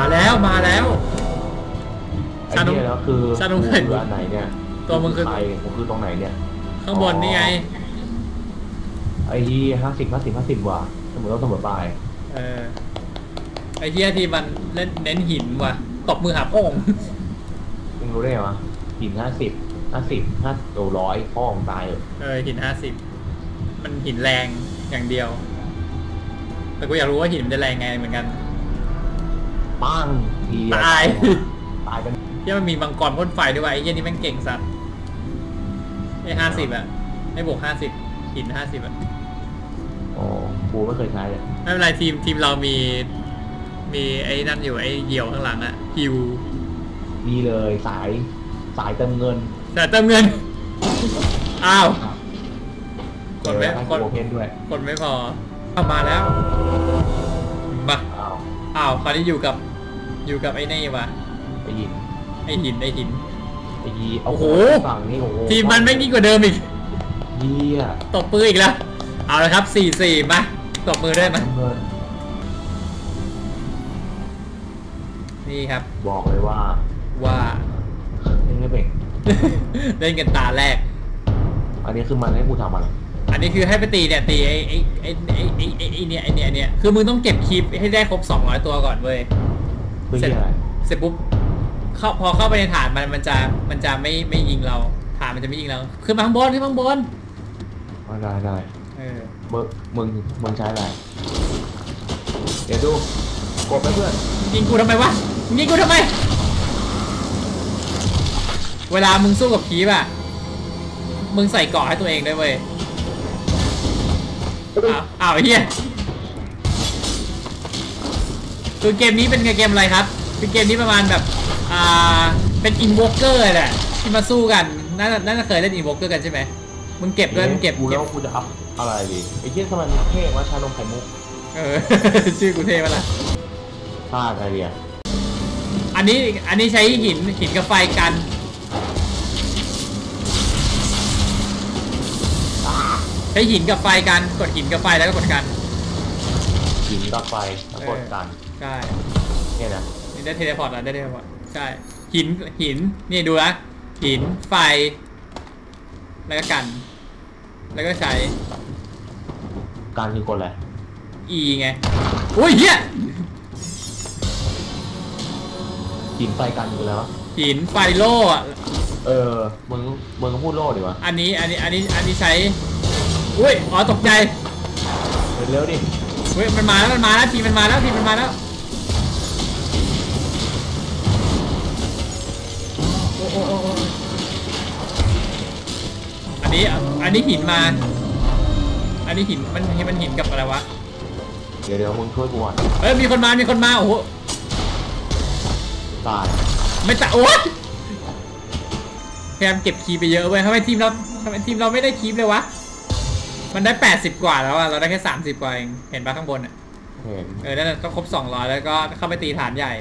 แล้วไอ้เนี่ยแล้วคือชานุคืออันไหนเนี่ยตัวมึงคือใครผมคือตรงไหนเนี่ยข้างบนนี่ไงไอ้ที่50 ว่ะเสมอต้นเสมอปลายไอ้เหี้ยที่มันเน้นหินว่ะตบมือหาพ่องมึงรู้ได้ไงวะหิน50 ตัว100พ่อมึงตายหิน50มันหินแรงอย่างเดียวแต่กูอยากรู้ว่าหินมันจะแรงไงเหมือนกันปั้งทีตายกันที่มันมีมังกรพ่นไฟด้วยไอ้เหี้ยนี่แม่งเก่งสัตว์ไอ้50อ่ะไอ้บวก50หิน50อ่ะโอ้กูไม่เคยใช้เลยไม่เป็นไรทีมเรามีไอ้นั่นอยู่ไอ้เหี่ยวข้างหลังอะฮิวมีเลยสายเติมเงินอ้าวกดไม่พอเข้ามาแล้วมาอ้าวคราวนี้อยู่กับไอ้นี่วะไอ้หินโอ้โหฝั่งนี้โอ้โหทีมมันไม่ยิ่งกว่าเดิมอีกตบมืออีกแล้วเอาละครับ4-4มาตบมือได้ไหมนี่ครับบอกเลยว่าเล่นไม่เป็นเล่นกันตาแรกอันนี้คือมันให้กูทำอะไรอันนี้คือให้ไปตีเนี่ยตีไอ้เนี่ยคือมึงต้องเก็บคลิปให้ได้ครบ200ตัวก่อนเว้ยเสร็จปุ๊บพอเข้าไปในฐานมันจะไม่ยิงเราฐานมันจะไม่ยิงเราขึ้นมาข้างบนได้มึงใช้อะไรเดี๋ยวดูกดไปเพื่อนยิงกูทำไมวะยิงกูทำไมเวลามึงสู้กับคีบอะมึงใส่เกราะให้ตัวเองด้วยเว้ยอ้าวเฮียคือเกมนี้เป็นเกมอะไรครับเป็นเกมนี้ประมาณแบบเป็นอินโวเกอร์แหละที่มาสู้กันน่าจะเคยเล่นอินโวเกอร์กันใช่ไหมมึงเก็บด้วยมึงเก็บแล้วกูจะอัพอะไรดีไอ้เชี่ยทำไมมันเท่ว่าชานมไข่มุกชื่อกูเท่ปะล่ะพลาดอะไรเนี่ยอันนี้ใช้หินกับไฟกันใช้หินกับไฟกันกดหินกับไฟแล้วก็กดกันหินกับไฟแล้วกดกันใช่เนี่ยนะนี่ได้เทเลพอร์ตใช่หินนี่ดูนะหินไฟแล้วก็กันแล้วก็ใช้การคือกดอะไร E ไงโอ้ยเฮียหินไฟกันคือแล้วหินไฟโล่มึงก็พูดโล่ดีวะอันนี้ใช้อุ้ยอ๋อตกใจเร็วดิเฮ้ยมันมาแล้วทีมันมาแล้วโอ้อันนี้หินมาอันนี้หินมันหินกับอะไรวะเดี๋ยวมึงช่วยกูก่อนมีคนมาโอ้โหตายไม่ตายโอ๊ยพยายามเก็บคีย์ไปเยอะเว้ยทำไมทีมเราไม่ได้คีย์เลยวะมันได้80กว่าแล้วอะเราได้แค่30กว่าเองเห็นปะข้างบนอะนั่นต้องครบ200แล้วก็เข้าไปตีฐานใหญ่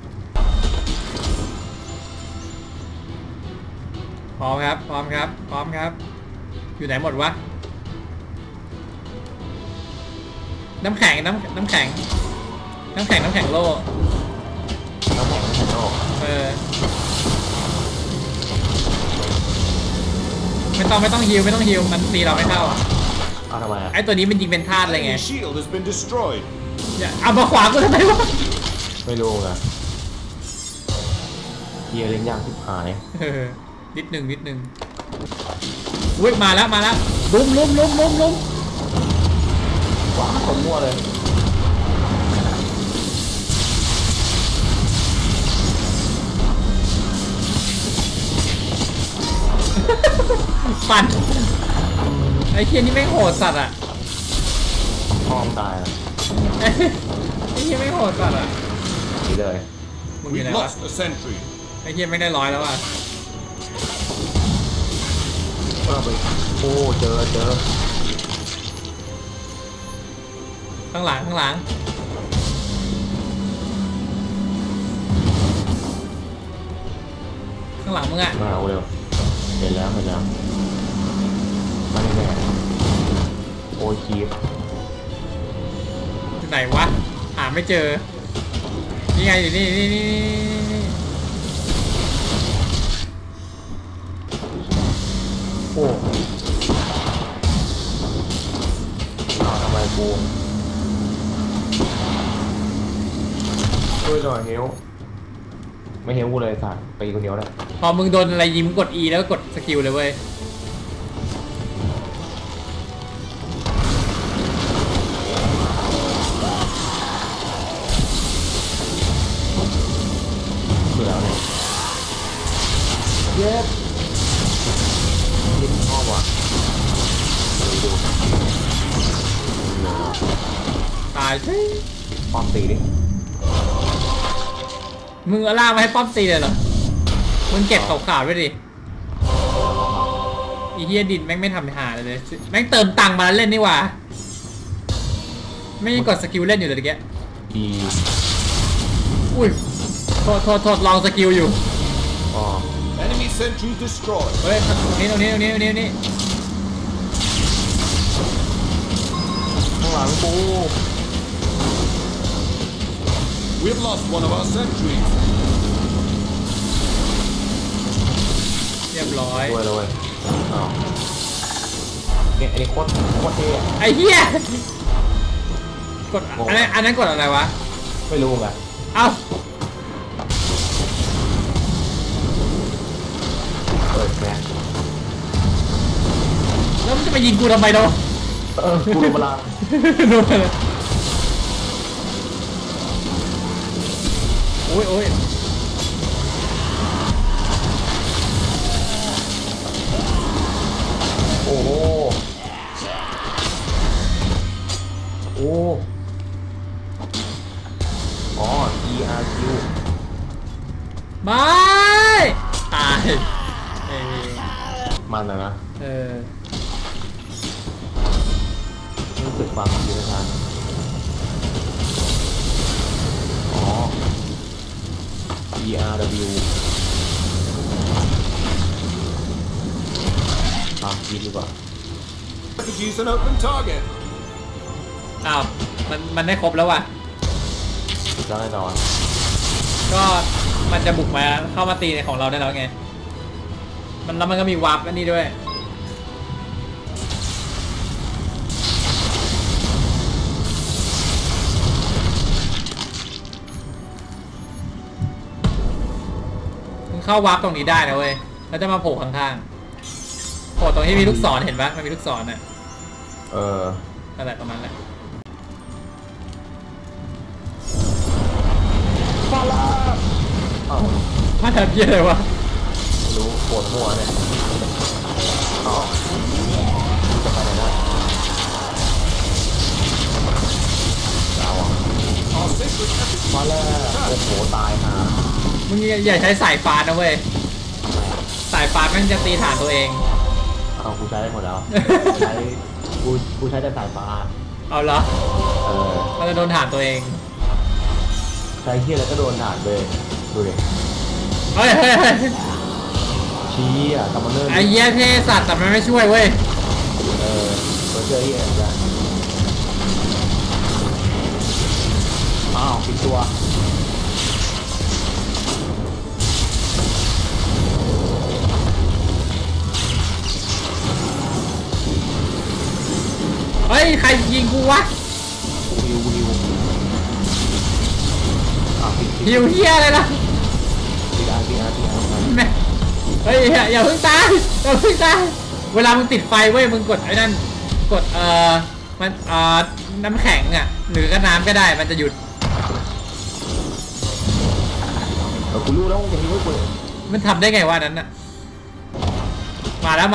พร้อมครับอยู่ไหนหมดวะน้ำแข็งโล่น้ำแข็งโล่ไม่ต้องฮิวมันตีเราไม่เข้าทำไมไอตัวนี้มันยิงเป็นธาตุอะไรไงเอามาขวางกูทำไมวะไม่รู้ไงเฮียเล่นยากทิบหายนิดหนึ่งอุ้ยมาแล้วลุ้มว้าคนมั่วเลยปั่นไอ้เคียนี่ไม่โหดสัตว์อ่ะพร้อมตายไอ้เคียไม่โหดสัตว์อ่ะนี่เลยมึงอยู่ไหนวะไอ้เคียไม่ได้100แล้วอ่ะโอ้เจอข้างหลังมึงอ่ะมาเอาเร็วเห็นแล้วมาแน่โอ้ยคีบไหนวะหาไม่เจอนี่ไงอยู่นี่โอ้ทำไมกูช่วยหน่อยเฮลไม่เฮลกูเลยสัตว์ไปคนเดียวเลยพอมึงโดนอะไรยิ้มกด E แล้วก็กดสกิลเลยเว้ยเบื่อเลยเย็บยิ้มชอบว่ะดูตายใช่ป้อมตีดิมึงเอาล่ามาให้ป้อมตีเลยเหรอมึงเก็บขาวๆด้วยดิอีเฮียดินแม่งไม่ทำหาเลยแม่งเติมตังค์มาแล้วเล่นนี่หว่าไม่กดสกิลเล่นอยู่เลยตะเกียอุ้ยโทษลองสกิลอยู่อ๋อ Enemy sentry destroyed เฮ้ยตรงนี้ข้างหลังกู We've lost one of our sentries เรียบร้อยด้วยเลยอ้าวเนี่ยอันนี้โคตรเท่ไอ้เหี้ยกดอันนั้นกดอะไรวะไม่รู้ไงเอ้าแม่แล้วมันจะมายิงกูทำไมเนาะกูโดนมาลาโดนเลยโอ้ยโอ้โหอ๋อ ERQ ไม่ตายมันนะรู้สึกฟังอยู่ในทางอ๋อ ERW คิดดีกว่า Refugees an open target อ้าวมันได้ครบแล้วว่ะแล้วแน่นอนก็มันจะบุกมาเข้ามาตีในของเราได้แล้วไงแล้วมันก็มีวาร์ปอันนี้ด้วยมึงเข้าวาร์ปตรงนี้ได้นะเว้ยแล้วจะมาโผล่ข้างๆโผล่ตรงที่มีลูกศรเห็นปะมันมีลูกศรน่ะอะไรประมาณนั้นฟาลาพลาดเยอะเลยวะรู้ปวดหัวเนี่ยจะไปไหนได้ดาวมาแล้วโอ้โหตายฮะมึงอย่าใช้สายฟ้านะเว้ยสายฟ้ามันจะตีฐานตัวเองกูใช้ได้หมดแล้วกูใช้แต่สายฟ้าเอาเหรอมันจะโดนฐานตัวเองใช้เหี้ยแล้วก็โดนฐานเลยดูดิเฮ้ยชี้กำมันเนิ่นไอ้เหี้ยเทสัตว์แต่มันไม่ช่วยเว้ยตัวเชื่อเหี้ยจ้ะปิดตัวเฮ้ยใครยิงกูวะฮิวเฮียอะไรล่ะแม่เฮ้ยอย่าเพิ่งตายเวลามึงติดไฟเว้ยมึงกดไอ้นั่นกดมันน้ำแข็งอ่ะหรือก็น้ำก็ได้มันจะหยุดกูรู้แล้วอย่างนี้เว้ยมันทำได้ไงวะนั้นอ่ะมาแล้ว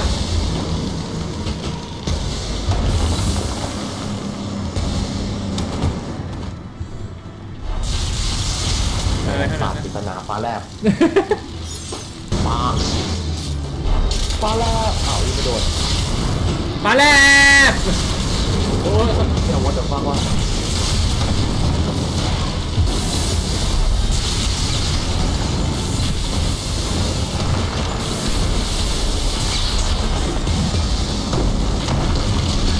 ปราบปริศนาฟ้าแลบฟ้าแลบยังไม่โดนฟ้าแลบโอ้ยเดี๋ยวว่าจะฟังว่า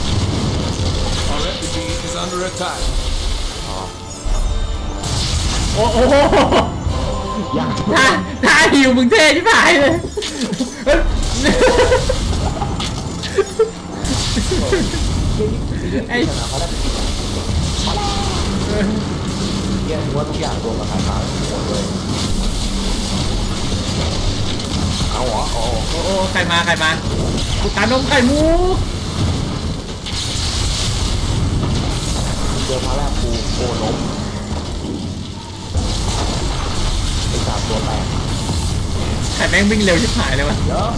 Our refugee is under attack โอ้โหยังท่าหิวมึงเท่ที่ผายเลยไอ้ชนะเขาได้เยี่ยมว่าทุกอย่างรวมกับสายฟ้าหมดเลยเอาเหรอโอ้โอ้ใครมากูตามนมไข่มุกเจอมาแล้วโอ้ล้มไอ้สามตัวแตกไข่แม่งวิ่งเร็วชิบหายเลยวะเยอะ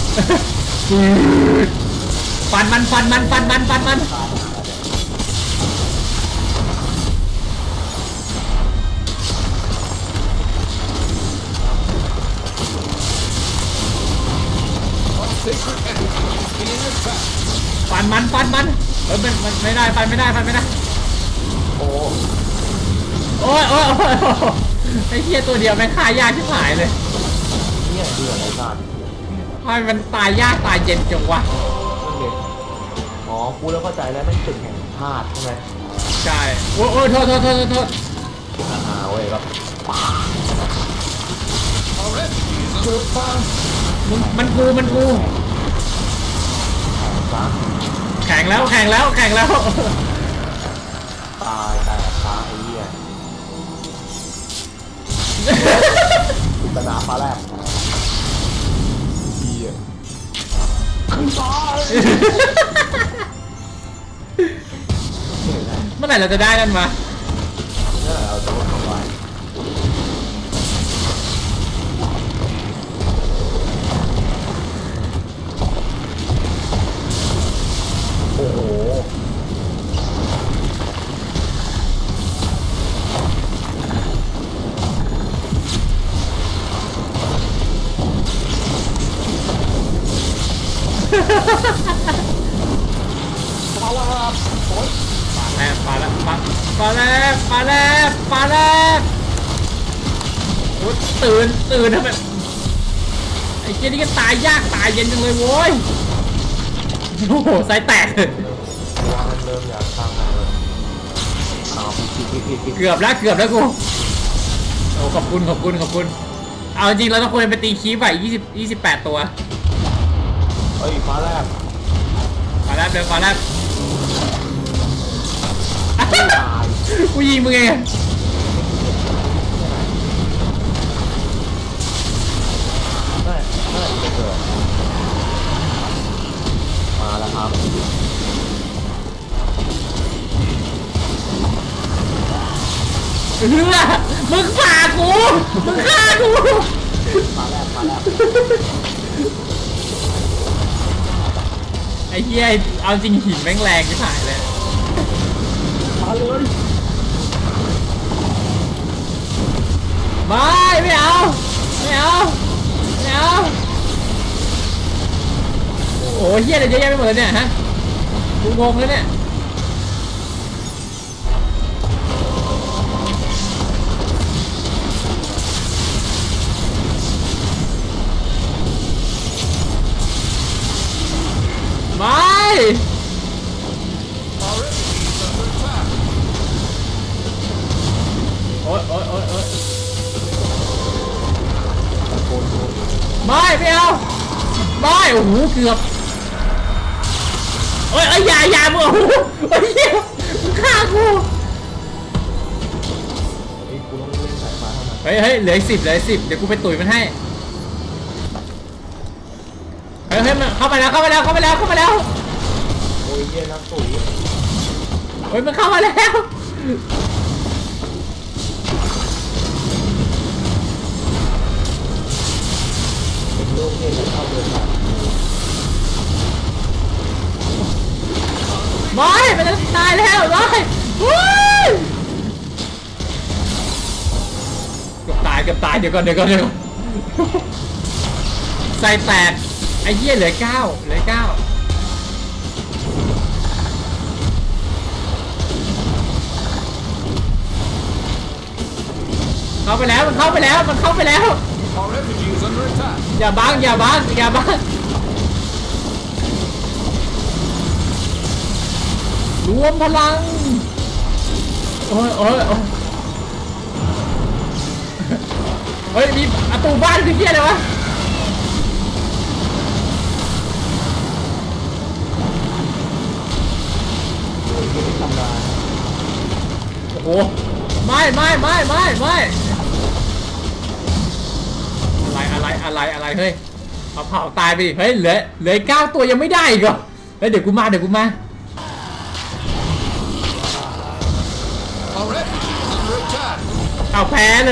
ฟันมัน Our sacred entity is being attacked. ฟันมันมันไม่ได้ฟันไม่ได้โอ้โอ้ยไอ้เหี้ยตัวเดียวแม่งฆ่ายากชิบหายเลยเนี่ยเดือดอะไรกันทำไมมันตายยากตายเย็นจังวะอ๋อกูแล้วเข้าใจแล้วไม่ตึกแห่งธาตุใช่ไหมใช่โอ้ยโทษเว้ยครับ Our effigy is under attack. มันกูซะแข่งแล้วตายแต่ฟ้าไอ้เหี้ยปริศนาฟ้าแลบเหี้ยขึ้นฟ้าเมื่อไหร่เราจะได้นั่นมาเนี่ยเราจะลดทำลายโอ้โหฟ้าแลบโอ้ยปลาแลบโอ้ตื่นทำไมไอ้เจนี่ก็ตายยากตายเย็นจังเลยโว้ยโอ้โหไส้แตกเวลามันเริ่มอยากสร้างเลยเอาผิดเกือบแล้วกูโอ้ขอบคุณเอาจริงเราต้องควรไปตีคีบอ่ะ28 ตัวเอ้ยฟ้าแลบฟ้าแลบตายกูยิงมึงเองนั่นจะเกิดมาแล้วครับมึงฝ่ากูมึงฆ่ากูฟ้าแลบไอ้เหี้ยเอาจริงหินแม่งแรงที่ถ่ายเลยมาเลยไม่เอาโอ้ยเหี้ยอะไรเยอะแยะไปหมดเลยเนี่ยฮะกูงงแล้วเนี่ยไม่ Our effigy is under attack. โอ๊ยโกนไม่เอาไม่โอ้โหเกือบโอ้ยอย่ามึงโอ้โหไอ้เหี้ยมึงฆ่ากูไอ้กูต้องเล่นสายฟ้าเท่านั้นเฮ้ยเหลืออีก10เดี๋ยวกูไปตุ๋ยมันให้เฮ้ยมันเข้าไปแล้วโอ้ยเย็นนะตุ๋ยเฮ้ยมันเข้ามาแล้วเป็นโลกเย็นเข้าเดินมาไม่มันจะตายแล้วเลยเกือบตายเดี๋ยวก่อนใส่แตกไอ้เหี้ยเหลือ 9เข้าไปแล้วมันเข้าไปแล้ว Our effigy is under attack. อย่าบังรวมพลังโอ้ยเฮ้ยมีประตูบ้านคือเที่ยอะไรวะโอ้โหไม่อะไรเฮ้ยเผาตายไปดิเฮ้ยเหลือ9ตัวยังไม่ได้อีกเหรอเฮ้ยเดี๋ยวกูมา Our refugee is under attack. เอาแพ้เลย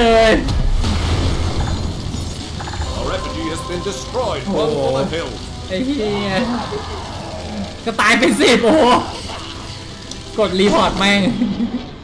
Our refugee has been destroyed. Oh. One for the hill. ไอ้เหี้ยก็ตายไป10โอ้โหกดรีพอร์ตแม่ง